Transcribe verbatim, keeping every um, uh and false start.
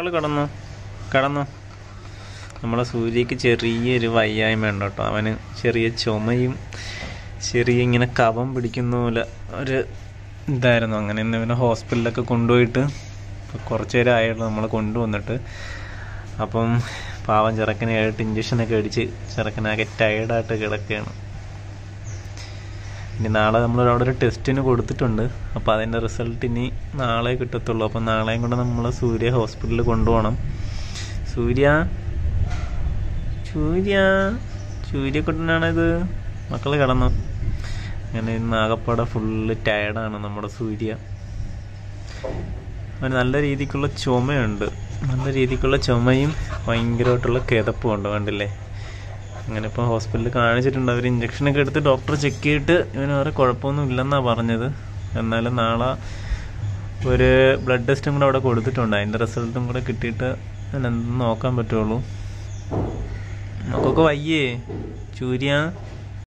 മക്കൾ കിടന്നു കിടന്നു നമ്മളെ സൂര്യക്ക് ചെറിയൊരു വയ്യായ്മ ഉണ്ട് കേട്ടോ. അവന് ചെറിയ ചുമയും ചെറിയ ഇങ്ങനെ കഫം പിടിക്കുന്ന പോലെ ഒരു ഇതായിരുന്നു. അങ്ങനെ ഇന്ന് ഇവനെ ഹോസ്പിറ്റലിലൊക്കെ കൊണ്ടുപോയിട്ട് കുറച്ച് നേരം ആയിട്ടുള്ളൂ നമ്മൾ കൊണ്ടുവന്നിട്ട്. അപ്പം പാവം ചെറുക്കനായിട്ട് ഇഞ്ചക്ഷനൊക്കെ അടിച്ച് ചെറുക്കനാകെ ടയേർഡായിട്ട് കിടക്കുകയാണ്. ഇനി നാളെ നമ്മൾ അവിടെ ഒരു ടെസ്റ്റിന് കൊടുത്തിട്ടുണ്ട്. അപ്പോൾ അതിൻ്റെ റിസൾട്ട് ഇനി നാളെ കിട്ടത്തുള്ളൂ. അപ്പം നാളെയും കൂടെ നമ്മൾ സൂര്യ ഹോസ്പിറ്റലിൽ കൊണ്ടുപോകണം. സൂര്യ സൂര്യ സൂര്യക്കുട്ടനാണിത്. മക്കൾ കിടന്നു. അങ്ങനെ ഇന്ന് ആകപ്പാടെ ഫുള്ള് ടയർഡാണ് നമ്മുടെ സൂര്യ. അവന് നല്ല രീതിക്കുള്ള ചുമയുണ്ട്. നല്ല രീതിക്കുള്ള ചുമയും ഭയങ്കരമായിട്ടുള്ള കിതപ്പും ഉണ്ട്, കണ്ടില്ലേ. അങ്ങനെ ഇപ്പോൾ ഹോസ്പിറ്റലിൽ കാണിച്ചിട്ടുണ്ട്. അവർ ഇഞ്ചക്ഷനൊക്കെ എടുത്ത് ഡോക്ടർ ചെക്ക് ചെയ്തിട്ട് ഇവന് വേറെ കുഴപ്പമൊന്നും ഇല്ലെന്നാണ് പറഞ്ഞത്. എന്നാലും നാളെ ഒരു ബ്ലഡ് ടെസ്റ്റും കൂടെ അവിടെ കൊടുത്തിട്ടുണ്ട്. അതിൻ്റെ റിസൾട്ടും കൂടെ കിട്ടിയിട്ട് ഞാൻ എന്തെന്ന് നോക്കാൻ പറ്റുള്ളൂ. നമുക്കൊക്കെ വയ്യേ സൂര്യ.